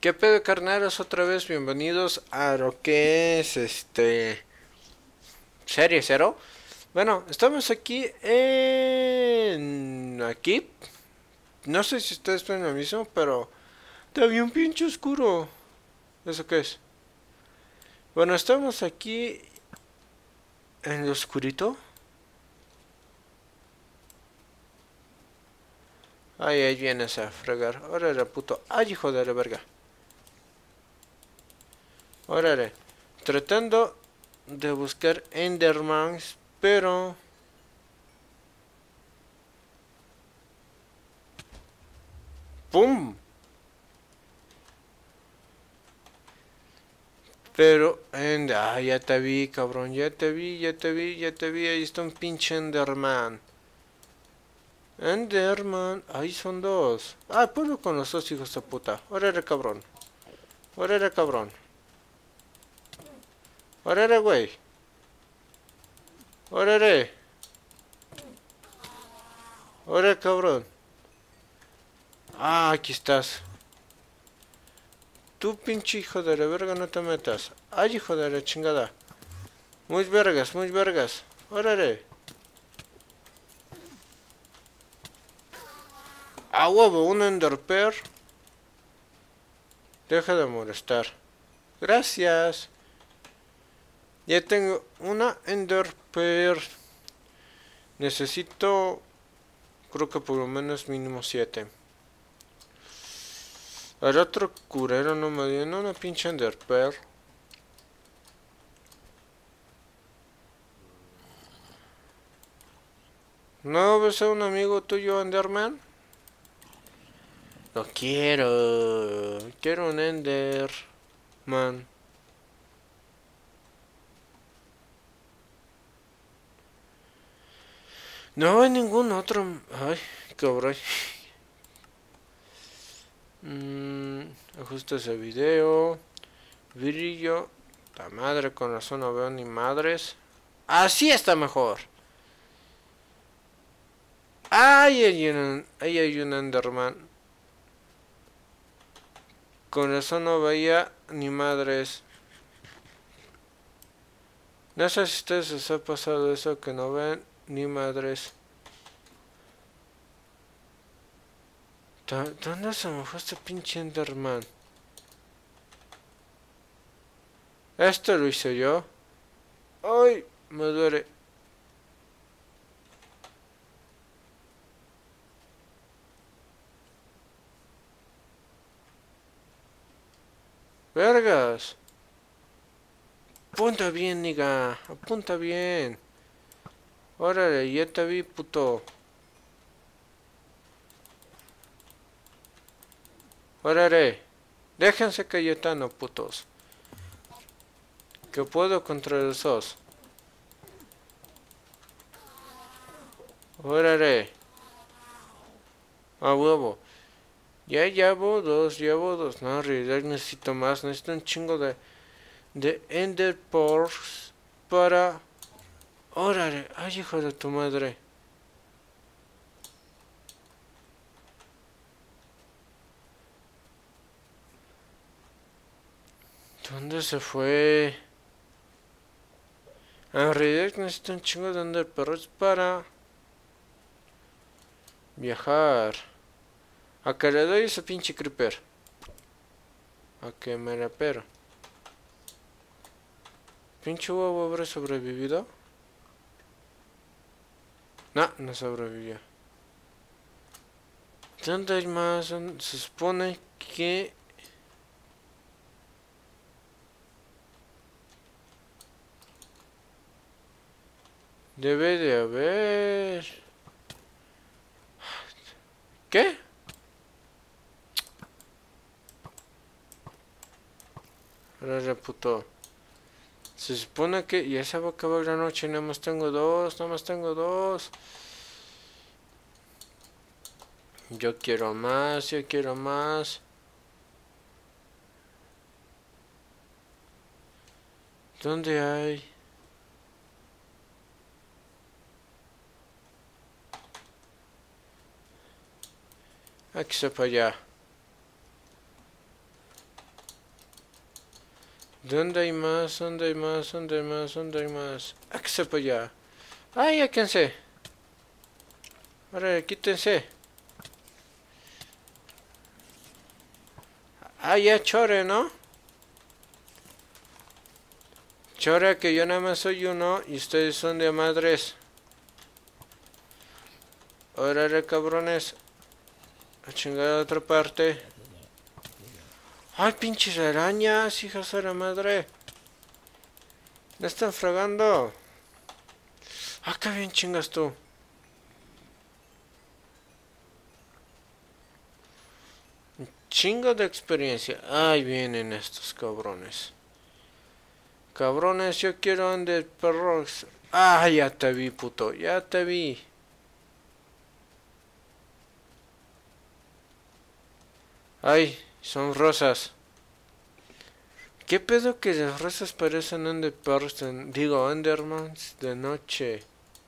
¿Qué pedo, carneros? Otra vez bienvenidos a lo que es Serie Cero. Bueno, estamos aquí. No sé si ustedes ven lo mismo, pero está bien pinche oscuro. ¿Eso qué es? Bueno, estamos aquí en lo oscurito. Ay, ahí vienes a fregar. Órale, puto. Ay, hijo de la verga. Órale. Tratando de buscar Endermans, pero ¡pum! Ya te vi, cabrón, ya te vi, ahí está un pinche Enderman. Enderman, ahí son dos. Ah, puedo con los dos hijos de puta. Órale, cabrón. Órale, cabrón. Órale, güey. Órale. Órale, cabrón. Ah, aquí estás. Tú, pinche hijo de la verga, no te metas. Ay, hijo de la chingada. Muy vergas, muy vergas. Órale. Ah, huevo, un Enderpear. Deja de molestar. Gracias. Ya tengo una Ender Pearl. Necesito, creo que por lo menos mínimo 7. El otro curero no me dio una pinche Ender Pearl. ¿No ves a un amigo tuyo, Enderman? Lo quiero. Quiero un Enderman. No hay ningún otro. Ay, cabrón. Ajustes de video. Brillo. La madre, con razón no veo ni madres. Así está mejor. Ahí hay un Enderman. Con razón no veía ni madres. No sé si a ustedes les ha pasado eso que no ven ni madres. ¿Dónde se me fue este pinche Enderman? Esto lo hice yo. ¡Ay! Me duele. ¡Vergas! Apunta bien, niga. Apunta bien. Órale, ya te vi, puto. Órale. Déjense Cayetano, putos. Que puedo contra los dos. Órale. A huevo. Ya llevo dos. No, en realidad necesito más. Necesito un chingo de Ender Pearls para... Órale. Ay, hijo de tu madre. ¿Dónde se fue? En realidad necesito un chingo de Ender Pearls para... viajar. A que le doy ese pinche creeper. A que me la pero. ¿Pinche huevo habrá sobrevivido? No, no sobrevivió. ¿Dónde hay más? Se supone que... debe de haber... ¿Qué? Ahora puto. Se supone que ya se va a acabar la noche. Nada más tengo dos. Nada más tengo dos. Yo quiero más. Yo quiero más. ¿Dónde hay? Aquí está para allá. ¿Dónde hay más? ¿Dónde hay más? ¿Dónde hay más? ¿Dónde hay más? ¡Ah, que se para allá! ¡Ay, ya quédense! Ahora, quítense. Ah, ya chore, ¿no? Chore que yo nada más soy uno y ustedes son de madres. Órale, cabrones. A chingar a otra parte. ¡Ay, pinches arañas, hijas de la madre! ¡Me están fregando! ¡Ah, qué bien chingas tú! Chingo de experiencia. ¡Ay, vienen estos cabrones! Cabrones, yo quiero Ender Perros. ¡Ah, ya te vi, puto! ¡Ya te vi! ¡Ay, son rosas! ¿Qué pedo que las rosas parecen Ender Perros? Digo, Endermans de noche.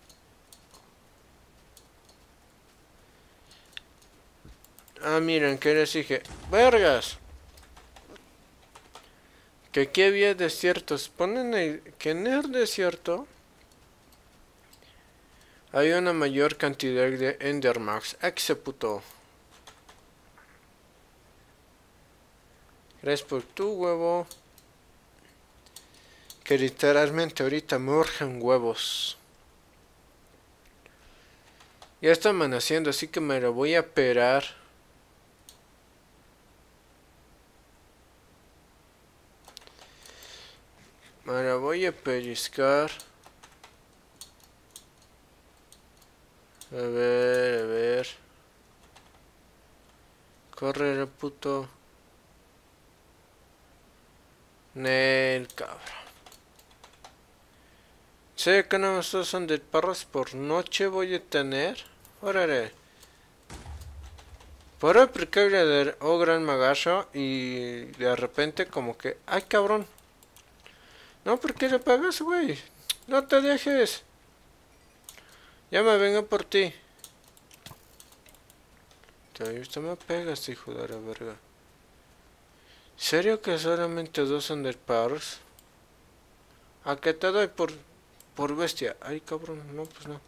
Ah, miren, que les dije. ¡Vergas! Que aquí había desiertos. Ponen que en el desierto hay una mayor cantidad de Endermax. ¡Exe puto! Gracias por tu huevo. Que literalmente ahorita me urgen huevos. Ya está amaneciendo, así que me lo voy a pelar. Me la voy a pellizcar. A ver, a ver. Corre, puto. Nel, cabrón. Sé que no son de perros por noche voy a tener. Órale. Por aplicarle de gran magallo y de repente como que... ¡Ay, cabrón! No, ¿por qué le pagas, güey? No te dejes. Ya me vengo por ti. Usted me pegas, hijo de la verga. ¿Serio que solamente dos underpowers? ¿A qué te doy por bestia? Ay, cabrón, no, pues no.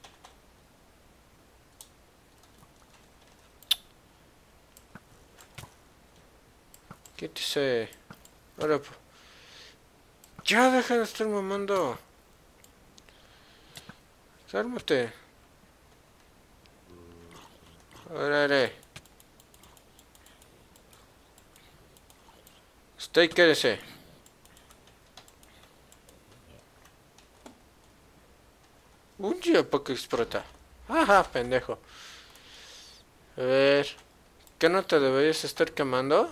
Quítese. Ahora, ya deja de estar mamando. Cálmate. Órale. Usted quédese. Un día para que explota. Ajá, pendejo. A ver. ¿Qué no te deberías estar quemando?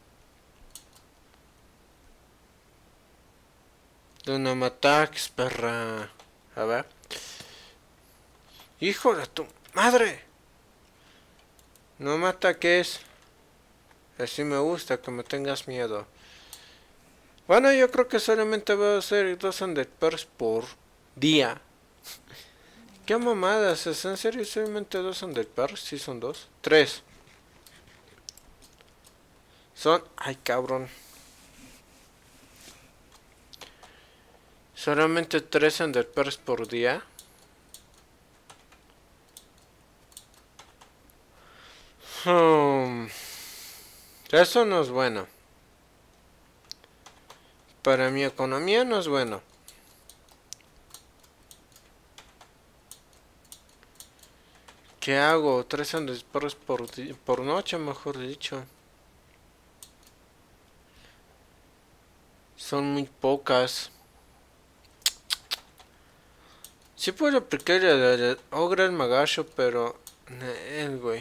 De no me ataques, perra. A ver. Hijo de tu madre. No me ataques. Así me gusta que me tengas miedo. Bueno, yo creo que solamente voy a hacer dos underpairs por día. ¿Qué mamadas? ¿Es en serio solamente dos underpairs? Sí, son dos. Tres. Son... Ay, cabrón. Solamente tres underpairs por día. Eso no es bueno. Para mi economía no es bueno. ¿Qué hago? Tres underpairs por noche, mejor dicho. Son muy pocas. Sí puedo aplicar el ogre al magallo, pero... El güey.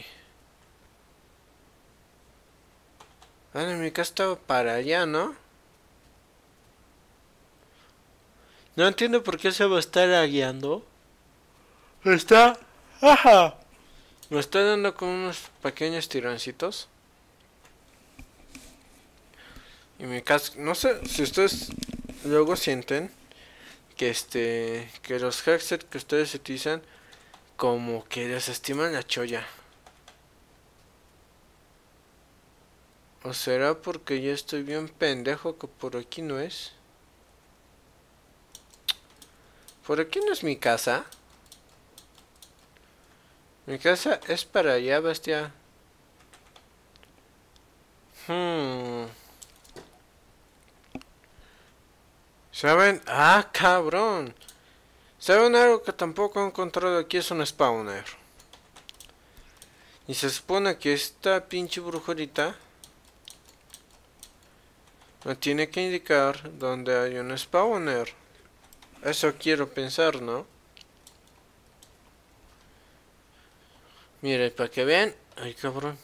Bueno, mi casa estaba para allá, ¿no? No entiendo por qué se va a estar guiando. Está... ¡Ajá! Me está dando con unos pequeños tironcitos. Y mi casa... No sé si ustedes luego sienten que que los headsets que ustedes utilizan como que desestiman la cholla. ¿O será porque ya estoy bien pendejo que por aquí no es? ¿Por aquí no es mi casa? Mi casa es para allá, bestia. Hmm. ¿Saben? Ah, cabrón. ¿Saben algo que tampoco he encontrado aquí? Es un spawner. Y se supone que esta pinche brujerita me tiene que indicar dónde hay un spawner. Eso quiero pensar, ¿no? Mire, para que vean. Ay, cabrón.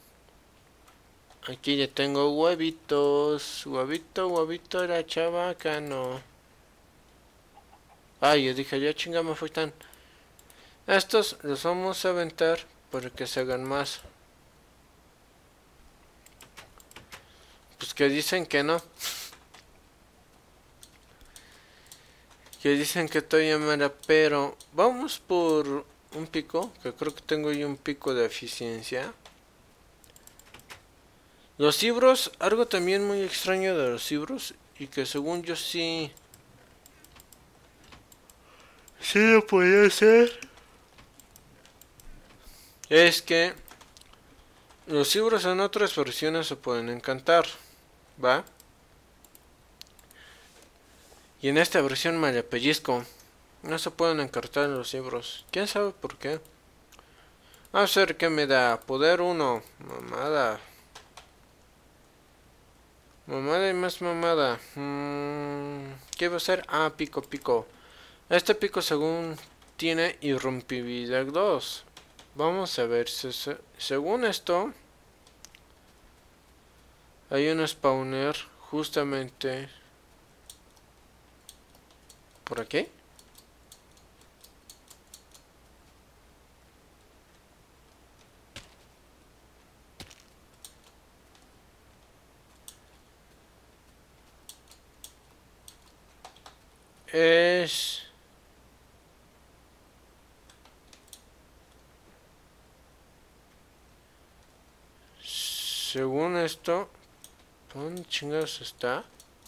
Aquí ya tengo huevitos. Huevito, huevito, era chabacano. Ay, yo dije, ya chingame fue tan. Estos los vamos a aventar para que se hagan más. Pues que dicen que no. Que dicen que todavía me era, pero vamos por un pico, que creo que tengo yo un pico de eficiencia. Los libros, algo también muy extraño de los libros, y que según yo sí lo podía hacer, es que los libros en otras versiones se pueden encantar, ¿va? Y en esta versión me le pellizco. No se pueden encartar en los libros. ¿Quién sabe por qué? A ver qué me da. Poder 1. Mamada. Mamada y más mamada. ¿Qué va a ser? Ah, pico, pico. Este pico según tiene irrompibilidad 2. Vamos a ver. Según esto, hay un spawner justamente por aquí. Es... Según esto... ¿Dónde chingados está?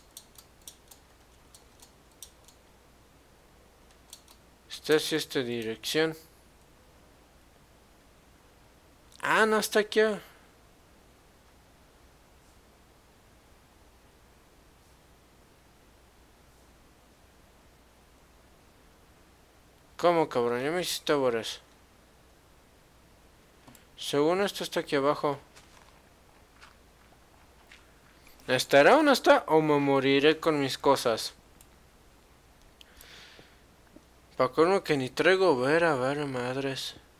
Está hacia esta dirección. Ah, no, está aquí. ¿Cómo, cabrón? Ya me hiciste boras. Según esto está aquí abajo. ¿Estará o no está? O me moriré con mis cosas. Pa' colmo que ni traigo ver, a ver, madres.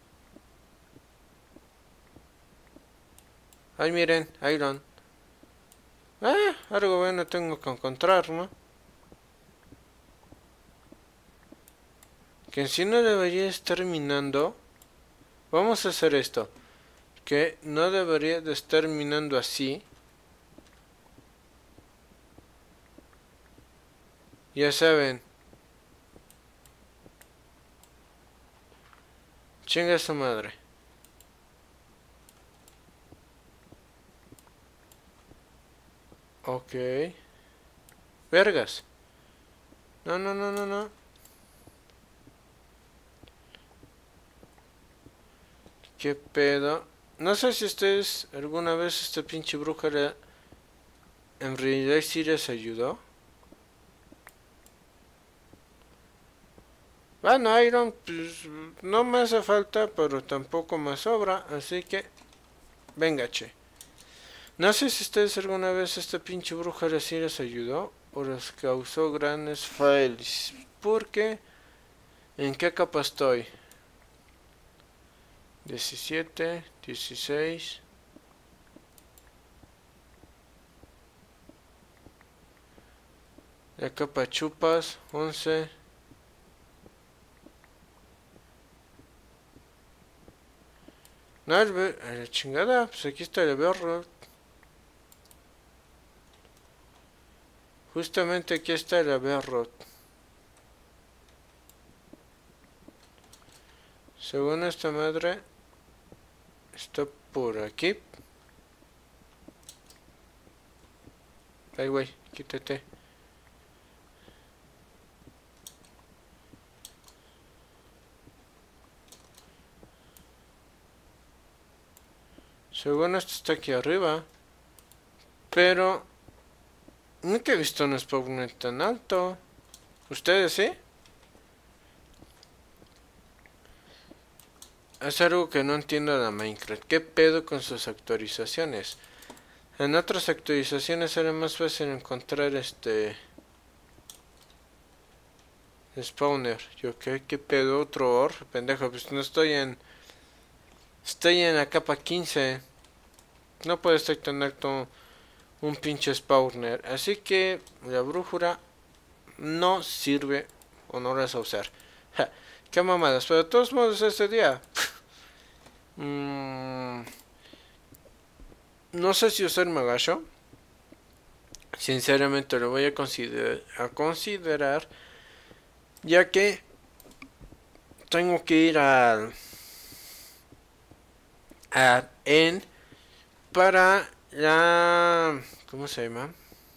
Ay, miren, Iron. Algo bueno tengo que encontrar, ¿no? Que en sí no debería estar minando. Vamos a hacer esto. Que no debería de estar minando así. Ya saben. Chinga su madre. Ok. Vergas. No, no, no, no, no. ¿Qué pedo? No sé si ustedes alguna vez esta pinche bruja en realidad sí les ayudó. Bueno, Iron, pues no me hace falta, pero tampoco me sobra, así que venga, che. No sé si ustedes alguna vez esta pinche bruja sí les ayudó o les causó grandes fails. Porque, ¿en qué capa estoy? 17, 16. La capa chupas, 11. No, a la chingada, pues aquí está el berro. Justamente aquí está el berro. Según esta madre, está por aquí. Ay, güey, quítate. Según esto está aquí arriba. Pero nunca he visto un spawner tan alto. ¿Ustedes sí? Es algo que no entiendo de Minecraft. ¿Qué pedo con sus actualizaciones? En otras actualizaciones era más fácil encontrar spawner. Yo qué pedo, otro ore, pendejo, pues no estoy en la capa 15. No puede estar tan alto un pinche spawner. Así que la brújula no sirve o no la vas a usar. Ja, qué mamadas. Pero de todos modos este día no sé si usar Magacho. Sinceramente lo voy a considerar, ya que tengo que ir a en para la, ¿cómo se llama?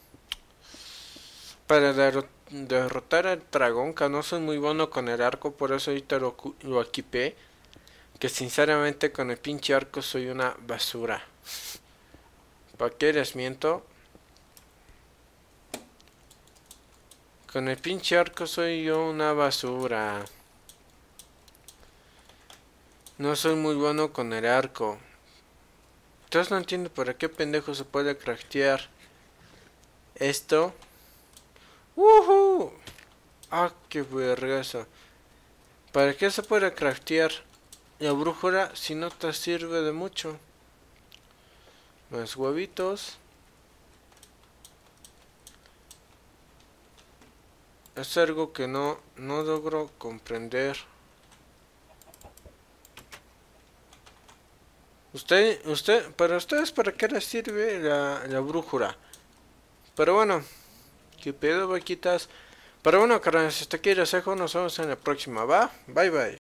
Para derrotar al dragón, que no soy muy bueno con el arco, por eso ahorita lo equipé. Que sinceramente con el pinche arco soy una basura. ¿Para qué les miento? Con el pinche arco soy yo una basura. No soy muy bueno con el arco. Entonces no entiendo para qué pendejo se puede craftear esto. ¡Woohoo! ¡Ah, qué vergüenza! ¿Para qué se puede craftear la brújula si no te sirve de mucho? Más huevitos. Es algo que no logro comprender. Para ustedes, ¿para qué les sirve la brújula? Pero bueno, qué pedo, vaquitas. Pero bueno, carnales, hasta aquí les dejo. Nos vemos en la próxima, ¿va? Bye, bye.